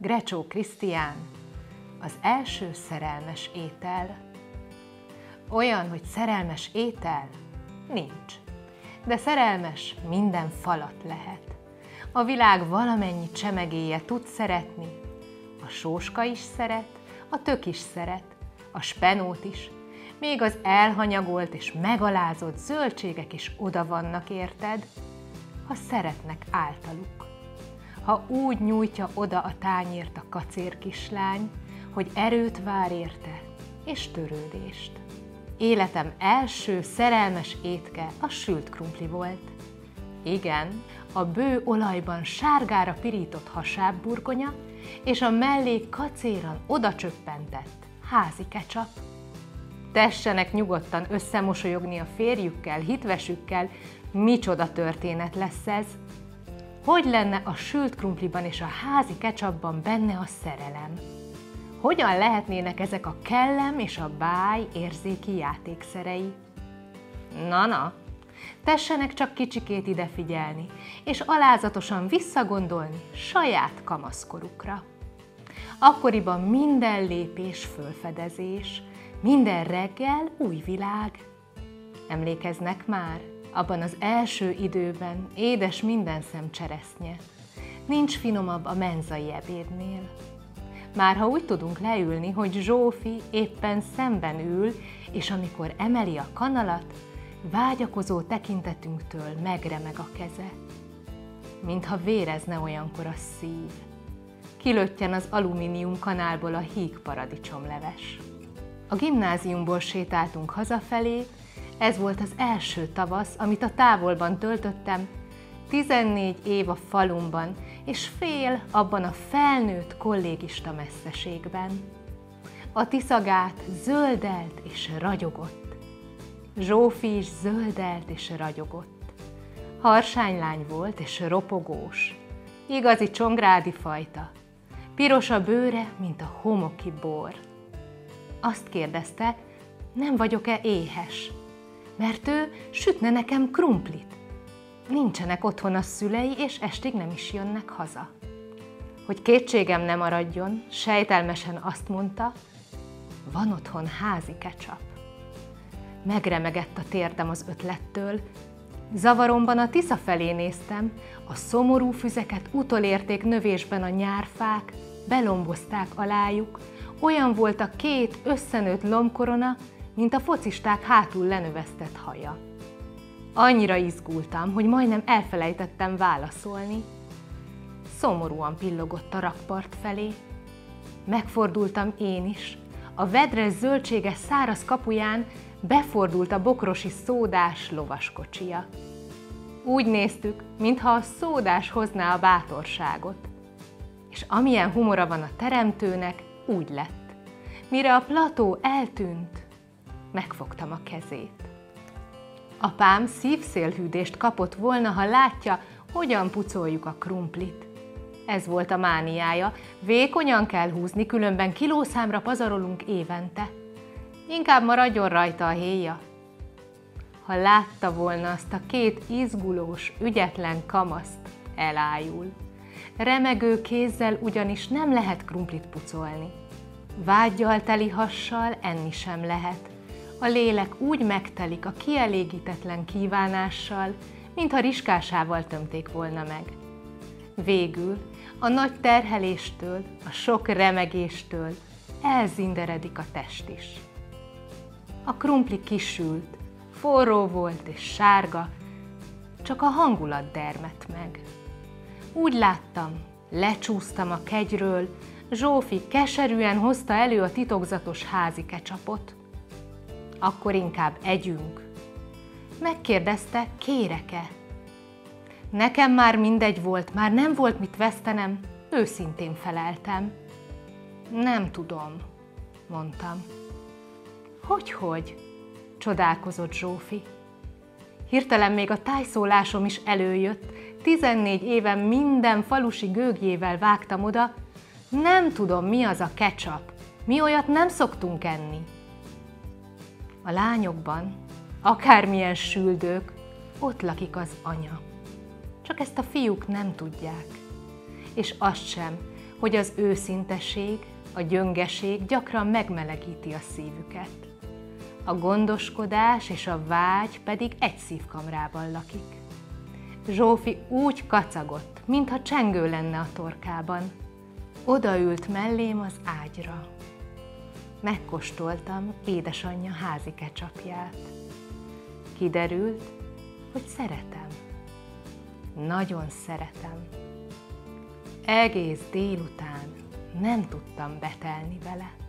Grecsó Krisztián, az első szerelmes étel. Olyan, hogy szerelmes étel? Nincs. De szerelmes minden falat lehet. A világ valamennyi csemegéje tud szeretni. A sóska is szeret, a tök is szeret, a spenót is, még az elhanyagolt és megalázott zöldségek is oda vannak érted, ha szeretnek általuk. Ha úgy nyújtja oda a tányért a kacér kislány, hogy erőt vár érte és törődést. Életem első szerelmes étke a sült krumpli volt. Igen, a bő olajban sárgára pirított hasábburgonya és a mellé kacéran oda csöppentett házi kecsap. Tessenek nyugodtan összemosolyogni a férjükkel, hitvesükkel, micsoda történet lesz ez. Hogy lenne a sült krumpliban és a házi kecsapban benne a szerelem? Hogyan lehetnének ezek a kellem és a báj érzéki játékszerei? Na, tessenek csak kicsikét ide figyelni, és alázatosan visszagondolni saját kamaszkorukra. Akkoriban minden lépés fölfedezés, minden reggel új világ. Emlékeznek már? Abban az első időben édes minden szem cseresznye. Nincs finomabb a menzai ebédnél. Már ha úgy tudunk leülni, hogy Zsófi éppen szemben ül, és amikor emeli a kanalat, vágyakozó tekintetünktől megremeg a keze. Mintha vérezne olyankor a szív. Kilöttyen az alumínium kanálból a híg paradicsomleves. A gimnáziumból sétáltunk hazafelé, ez volt az első tavasz, amit a távolban töltöttem, 14 év a falumban, és fél abban a felnőtt kollégista messzeségben. A Tiszagát zöldelt és ragyogott. Zsófi is zöldelt és ragyogott. Harsánylány volt és ropogós. Igazi csongrádi fajta. Piros a bőre, mint a homoki bor. Azt kérdezte, nem vagyok-e éhes, mert ő sütne nekem krumplit. Nincsenek otthon a szülei, és estig nem is jönnek haza. Hogy kétségem ne maradjon, sejtelmesen azt mondta, van otthon házi kecsap. Megremegett a térdem az ötlettől. Zavaromban a Tisza felé néztem, a szomorú füzeket utolérték növésben a nyárfák, belombozták alájuk, olyan volt a két összenőtt lombkorona, mint a focisták hátul lenövesztett haja. Annyira izgultam, hogy majdnem elfelejtettem válaszolni. Szomorúan pillogott a rakpart felé. Megfordultam én is. A vedres zöldséges száraz kapuján befordult a bokrosi szódás lovaskocsia. Úgy néztük, mintha a szódás hozná a bátorságot. És amilyen humora van a teremtőnek, úgy lett. Mire a plató eltűnt, megfogtam a kezét. Apám szívszélhűdést kapott volna, ha látja, hogyan pucoljuk a krumplit. Ez volt a mániája, vékonyan kell húzni, különben kilószámra pazarolunk évente. Inkább maradjon rajta a héja. Ha látta volna azt a két izgulós, ügyetlen kamaszt, elájul. Remegő kézzel ugyanis nem lehet krumplit pucolni. Vággyal teli hassal enni sem lehet. A lélek úgy megtelik a kielégítetlen kívánással, mintha riskásával tömték volna meg. Végül a nagy terheléstől, a sok remegéstől elzinderedik a test is. A krumpli kisült, forró volt és sárga, csak a hangulat dermedt meg. Úgy láttam, lecsúsztam a kegyről, Zsófi keserűen hozta elő a titokzatos házi kecsapot. Akkor inkább együnk. Megkérdezte, kérek-e? Nekem már mindegy volt, már nem volt mit vesztenem, őszintén feleltem. Nem tudom, mondtam. Hogy? Csodálkozott Zsófi. Hirtelen még a tájszólásom is előjött, 14 éven minden falusi gőgjével vágtam oda, nem tudom, mi az a kecsap, mi olyat nem szoktunk enni. A lányokban, akármilyen süldők, ott lakik az anya. Csak ezt a fiúk nem tudják. És azt sem, hogy az őszinteség, a gyöngeség gyakran megmelegíti a szívüket. A gondoskodás és a vágy pedig egy szívkamrában lakik. Zsófi úgy kacagott, mintha csengő lenne a torkában. Odaült mellém az ágyra. Megkóstoltam édesanyja házi kecsapját. Kiderült, hogy szeretem. Nagyon szeretem. Egész délután nem tudtam betelni vele.